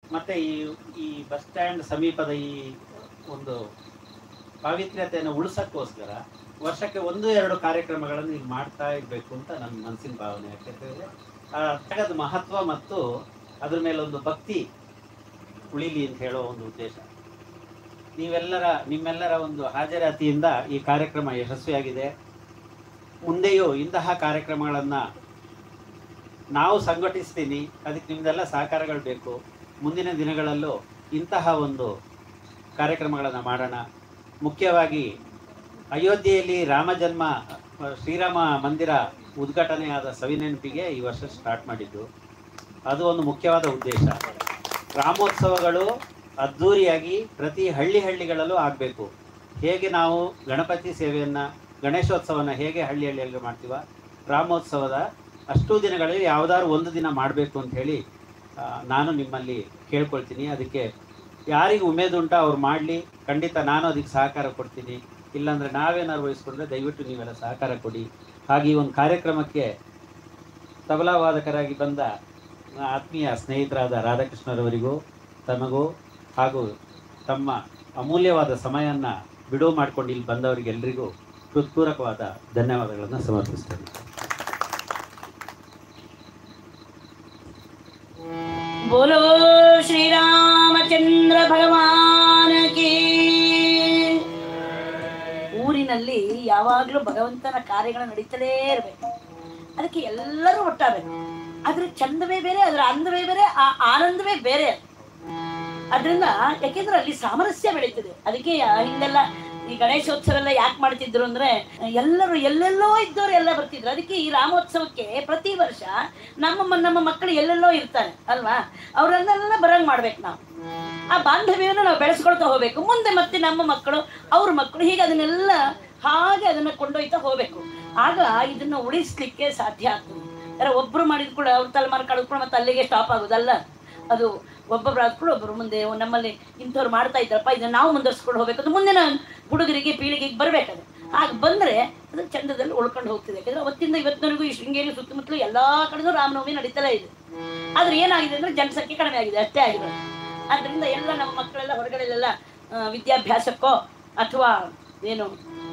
ಮತ್ತು ಈ bus stand ಸಮೀಪದ ಈ ಒಂದು ಪಾವಿತ್ರ್ಯತೆಯನ್ನು ಉಳಿಸೋಕ್ಕೋಸ್ಕರ ವರ್ಷಕ್ಕೆ 1-2 ಕಾರ್ಯಕ್ರಮಗಳನ್ನು ಇಲ್ಲಿ ಮಾಡ್ತಾ ಇರಬೇಕು ಅಂತ ನನ್ನ ಮನಸ್ಸಿನ ಭಾವನೆ. ಯಾಕೆಂದರೆ ಆ ಜಾಗದ ಮಹತ್ವ ಮತ್ತು ಅದ್ರ ಮೇಲೊಂದು ಭಕ್ತಿ ಉಳಿಲಿ ಅಂತ ಹೇಳೋ ಒಂದು ಉದ್ದೇಶ. ನಿಮ್ಮೆಲ್ಲರ ಒಂದು ಹಾಜರಾತಿಯಿಂದ ಈ ಕಾರ್ಯಕ್ರಮ ಯಶಸ್ವಿಯಾಗಿದೆ. ಮುಂದೆಯೂ ಇಂತಹ ಕಾರ್ಯಕ್ರಮಗಳನ್ನು ನಾವು ಸಂಘಟಿಸ್ತೀನಿ, ಅದಕ್ಕೆ ನಿಮ್ಮದೆಲ್ಲ ಸಹಕಾರಗಳು ಬೇಕು. ಮುಂದಿನ ದಿನಗಳಲ್ಲೂ ಇಂತಹ ಒಂದು ಕಾರ್ಯಕ್ರಮಗಳನ್ನು ಮಾಡೋಣ. ಮುಖ್ಯವಾಗಿ ಅಯೋಧ್ಯೆಯಲ್ಲಿ ಶ್ರೀರಾಮ ಮಂದಿರ ಉದ್ಘಾಟನೆಯಾದ ಸವಿನೆನಪಿಗೆ ಈ ವರ್ಷ ಸ್ಟಾರ್ಟ್ ಮಾಡಿದ್ದು. ಅದು ಒಂದು ಮುಖ್ಯವಾದ ಉದ್ದೇಶ. ರಾಮೋತ್ಸವಗಳು ಅದ್ಧೂರಿಯಾಗಿ ಪ್ರತಿ ಹಳ್ಳಿಗಳಲ್ಲೂ ಆಗಬೇಕು. ಹೇಗೆ ನಾವು ಗಣಪತಿ ಸೇವೆಯನ್ನು, ಗಣೇಶೋತ್ಸವನ ಹೇಗೆ ಹಳ್ಳಿಯಲ್ಲಿ ಮಾಡ್ತೀವ, ರಾಮೋತ್ಸವದ ಅಷ್ಟೂ ದಿನಗಳಲ್ಲಿ ಯಾವುದಾದ್ರು ಒಂದು ದಿನ ಮಾಡಬೇಕು ಅಂಥೇಳಿ ನಾನು ನಿಮ್ಮಲ್ಲಿ ಕೇಳ್ಕೊಳ್ತೀನಿ. ಅದಕ್ಕೆ ಯಾರಿಗೆ ಉಮೇದುಂಟ ಅವ್ರು ಮಾಡಲಿ, ಖಂಡಿತ ನಾನು ಅದಕ್ಕೆ ಸಹಕಾರ ಕೊಡ್ತೀನಿ. ಇಲ್ಲಾಂದರೆ ನಾವೇನಾದ್ರು ವಹಿಸ್ಕೊಂಡ್ರೆ ದಯವಿಟ್ಟು ನೀವೆಲ್ಲ ಸಹಕಾರ ಕೊಡಿ. ಹಾಗೆ ಈ ಒಂದು ಕಾರ್ಯಕ್ರಮಕ್ಕೆ ತಬಲಾ ವಾದಕರಾಗಿ ಬಂದ ಆತ್ಮೀಯ ಸ್ನೇಹಿತರಾದ ರಾಧಾಕೃಷ್ಣರವರಿಗೂ ತಮಗೂ ಹಾಗೂ ತಮ್ಮ ಅಮೂಲ್ಯವಾದ ಸಮಯವನ್ನು ಬಿಡುವು ಮಾಡಿಕೊಂಡು ಇಲ್ಲಿ ಬಂದವರಿಗೆಲ್ಲರಿಗೂ ಹೃತ್ಪೂರ್ವಕವಾದ ಧನ್ಯವಾದಗಳನ್ನು ಸಮರ್ಪಿಸ್ತೇನೆ. बोलो श्री रामचंद्र भगवान की. ಊರಿನಲ್ಲಿ ಯಾವಾಗಲೂ ಭಗವಂತನ ಕಾರ್ಯಗಳು ನಡೀತಲೇ ಇರಬೇಕು. ಅದಕ್ಕೆ ಎಲ್ಲರೂ ಒಟ್ಟಾಗಬೇಕು. ಅದ್ರ ಚಂದವೇ ಬೇರೆ, ಅದರ ಅಂದವೇ ಬೇರೆ, ಆ ಆನಂದವೇ ಬೇರೆ. ಅದರಿಂದ ಯಾಕೆಂದ್ರೆ ಅಲ್ಲಿ ಸಾಮರಸ್ಯ ಬೆಳೀತದೆ. ಅದಕ್ಕೆ ಹಿಂದೆಲ್ಲ ಈ ಗಣೇಶೋತ್ಸವ ಎಲ್ಲ ಯಾಕೆ ಮಾಡ್ತಿದ್ರು ಅಂದ್ರೆ ಎಲ್ಲರೂ ಎಲ್ಲೆಲ್ಲೋ ಇದ್ದವ್ರು ಎಲ್ಲ ಬರ್ತಿದ್ರು. ಅದಕ್ಕೆ ಈ ರಾಮೋತ್ಸವಕ್ಕೆ ಪ್ರತಿ ವರ್ಷ ನಮ್ಮ ಮಕ್ಕಳು ಎಲ್ಲೆಲ್ಲೋ ಇರ್ತಾರೆ ಅಲ್ವಾ, ಅವರನ್ನೆಲ್ಲ ಬರಂಗ್ ಮಾಡ್ಬೇಕು. ನಾವು ಆ ಬಾಂಧವ್ಯವನ್ನು ನಾವು ಬೆಳೆಸ್ಕೊಳ್ತಾ ಹೋಗ್ಬೇಕು. ಮುಂದೆ ಮತ್ತೆ ನಮ್ಮ ಮಕ್ಕಳು, ಅವ್ರ ಮಕ್ಕಳು, ಹೀಗೆ ಅದನ್ನೆಲ್ಲ ಅದನ್ನ ಕೊಂಡೊಯ್ತಾ ಹೋಗ್ಬೇಕು. ಆಗ ಇದನ್ನ ಉಳಿಸ್ಲಿಕ್ಕೆ ಸಾಧ್ಯ ಆಗ್ತದೆ. ಯಾರೋ ಒಬ್ರು ಮಾಡಿದ್ ಕೂಡ ಅವ್ರ ತಲೆಮಾರು ಕಳೆದ್ಕೊಂಡು ಮತ್ತೆ ಅಲ್ಲಿಗೆ ಸ್ಟಾಪ್ ಆಗೋದಲ್ಲ. ಅದು ಒಬ್ಬೊಬ್ರು ಆದ್ಕೊಂಡು ಒಬ್ಬರು ಮುಂದೆ ನಮ್ಮಲ್ಲಿ ಇಂಥವ್ರು ಮಾಡ್ತಾ ಇದ್ದಾರಪ್ಪ, ಇದನ್ನ ನಾವು ಮುಂದುವರ್ಸ್ಕೊಂಡು ಹೋಗ್ಬೇಕು. ಅದು ಮುಂದಿನ ಹುಡುಗರಿಗೆ ಪೀಳಿಗೆಗೆ ಬರಬೇಕದು. ಆಗ ಬಂದರೆ ಅದು ಚಂದದಲ್ಲಿ ಉಳ್ಕೊಂಡು ಹೋಗ್ತಿದೆ. ಯಾಕಂದ್ರೆ ಅವತ್ತಿಂದ ಇವತ್ತಿನವರೆಗೂ ಈ ಶೃಂಗೇರಿ ಸುತ್ತಮುತ್ತಲು ಎಲ್ಲಾ ಕಡೆನೂ ರಾಮನವಮಿ ನಡೀತಲೇ ಇದೆ. ಆದ್ರೆ ಏನಾಗಿದೆ ಅಂದ್ರೆ ಜನಸಂಖ್ಯೆ ಕಡಿಮೆ ಆಗಿದೆ, ಅಷ್ಟೇ ಆಗಿದೆ. ಆದ್ರಿಂದ ಎಲ್ಲ ನಮ್ಮ ಮಕ್ಕಳೆಲ್ಲ ಹೊರಗಡೆಲ್ಲ ವಿದ್ಯಾಭ್ಯಾಸಕ್ಕೋ ಅಥವಾ ಏನು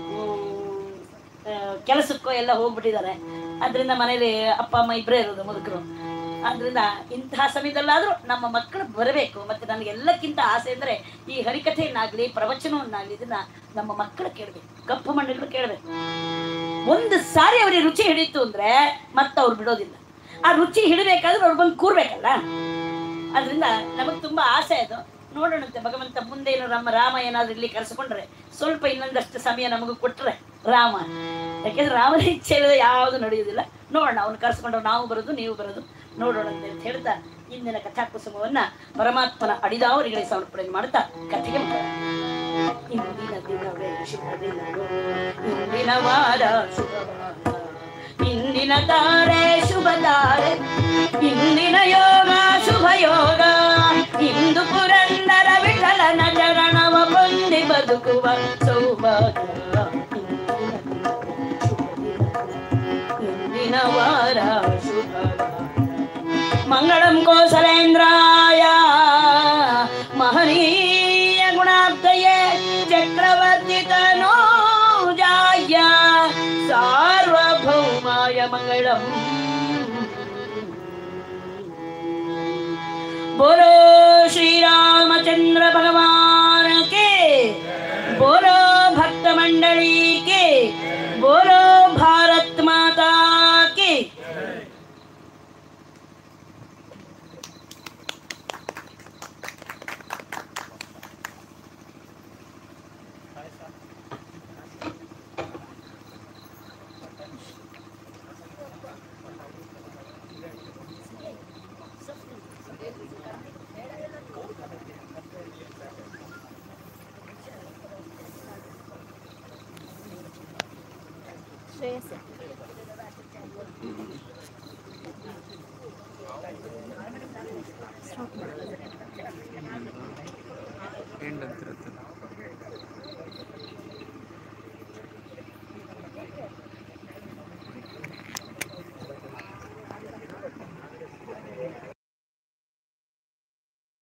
ಕೆಲಸಕ್ಕೋ ಎಲ್ಲ ಹೋಗ್ಬಿಟ್ಟಿದ್ದಾರೆ. ಅದರಿಂದ ಮನೇಲಿ ಅಪ್ಪ ಅಮ್ಮ ಇಬ್ಬರೇ ಇರೋದು ಮುದುಕರು. ಆದ್ರಿಂದ ಇಂತಹ ಸಮಯದಲ್ಲಾದ್ರೂ ನಮ್ಮ ಮಕ್ಕಳು ಬರಬೇಕು. ಮತ್ತೆ ನನಗೆ ಎಲ್ಲಕ್ಕಿಂತ ಆಸೆ ಅಂದ್ರೆ ಈ ಹರಿಕಥೆಯನ್ನಾಗ್ಲಿ ಪ್ರವಚನವನ್ನಾಗ್ಲಿ ಇದನ್ನ ನಮ್ಮ ಮಕ್ಕಳು ಕೇಳಬೇಕು, ಕಪ್ಪು ಮಣ್ಣಲ್ಲೂ ಕೇಳಬೇಕು. ಒಂದು ಸಾರಿ ಅವ್ರಿಗೆ ರುಚಿ ಹಿಡಿತು ಅಂದ್ರೆ ಮತ್ತೆ ಅವ್ರು ಬಿಡೋದಿಲ್ಲ. ಆ ರುಚಿ ಹಿಡಬೇಕಾದ್ರೆ ಅವ್ರು ಬಂದು ಕೂರ್ಬೇಕಲ್ಲ. ಅದರಿಂದ ನಮಗೆ ತುಂಬಾ ಆಸೆ ಅದು. ನೋಡೋಣಂತೆ ಭಗವಂತ ಮುಂದೆ ಏನು ನಮ್ಮ ರಾಮ ಏನಾದ್ರೂ ಇಲ್ಲಿ ಕರೆಸ್ಕೊಂಡ್ರೆ ಸ್ವಲ್ಪ ಇನ್ನೊಂದಷ್ಟು ಸಮಯ ನಮಗೂ ಕೊಟ್ರೆ ರಾಮ, ಯಾಕೆಂದ್ರೆ ರಾಮನ ಇಚ್ಛೆ ಇಲ್ಲದೆ ಯಾವುದು ನಡೆಯುವುದಿಲ್ಲ. ನೋಡೋಣ, ಅವನು ಕರೆಸ್ಕೊಂಡ್ರೆ ನಾವು ಬರೋದು ನೀವು ಬರೋದು ನೋಡೋಣಂತೆ ಅಂತ ಹೇಳ್ತಾ ಇಂದಿನ ಕಥಾಕುಸುಮವನ್ನ ಪರಮಾತ್ಮನ ಅಡಿದಾವರಿಗಳಿಗೆ ಸಮರ್ಪಣೆ ಮಾಡ್ತಾ ಕಥೆಗೆ ಇಂದಿನ ದಿನವೇ ಶುಭ ದಿನ, ಇಂದಿನ ವಾರ ಶುಭವಾರ, ಇಂದಿನ ತಾರೆ ಶುಭ ತಾರೆ, ಇಂದಿನ ಯೋಗ ಶುಭ ಯೋಗ, ಇಂದು ಪುರಂದರ ವಿಠಲನ ಚರಣವ ಬಂದಿ ಬದುಕುವ ಸೌಭಾಗ್ಯ, ಇಂದಿನ ವಾರ ಶುಭ. ಮಂಗಳಂ ಕೋಸಲೇಂದ್ರಾಯ ಮಹನೀಯ ಗುಣಾಬ್ಧಯೇ ಚಕ್ರವರ್ತಿ ತನೂಜಾಯ ಸಾರ್ವಭೌಮಾಯ ಮಂಗಳಂ. बोलो श्री रामचंद्र भगवान के, बोलो भक्त मंडली के, बोलो भारत माता की. ಎಂಡ್ ಅಂತಿರುತ್ತೆ.